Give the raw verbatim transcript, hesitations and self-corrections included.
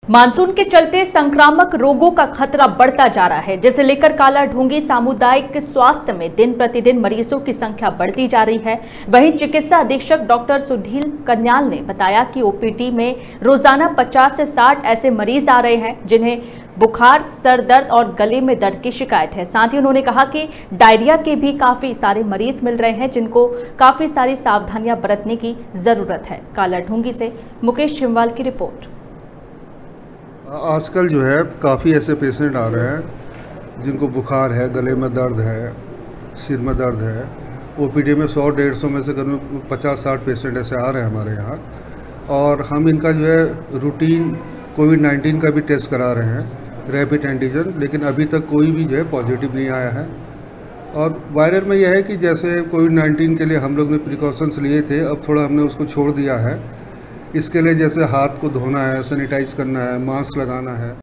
Monsoon के चलते संक्रामक रोगों का खतरा बढ़ता जा रहा है, जिसे लेकर कालाढूंगी सामुदायिक स्वास्थ्य में दिन प्रतिदिन मरीजों की संख्या बढ़ती जा रही है। वहीं चिकित्सा अधीक्षक डॉक्टर सुधील कन्याल ने बताया कि ओपीडी में रोजाना पचास से साठ ऐसे मरीज आ रहे हैं जिन्हें बुखार, सर दर्द और गले में दर्द की शिकायत है। साथ ही उन्होंने कहा कि डायरिया के भी काफी सारे मरीज मिल रहे हैं, जिनको काफी सारी सावधानियां बरतने की जरूरत है। कालाढूंगी से मुकेश छिमवाल की रिपोर्ट। आजकल जो है काफ़ी ऐसे पेशेंट आ रहे हैं जिनको बुखार है, गले में दर्द है, सिर में दर्द है। ओपीडी में सौ डेढ़ सौ में से करीब पचास साठ पेशेंट ऐसे आ रहे हैं हमारे यहाँ, और हम इनका जो है रूटीन कोविड नाइन्टीन का भी टेस्ट करा रहे हैं, रैपिड एंटीजन, लेकिन अभी तक कोई भी जो है पॉजिटिव नहीं आया है। और वायरल में यह है कि जैसे कोविड नाइन्टीन के लिए हम लोग ने प्रिकॉशंस लिए थे, अब थोड़ा हमने उसको छोड़ दिया है। इसके लिए जैसे हाथ को धोना है, सैनिटाइज करना है, मास्क लगाना है।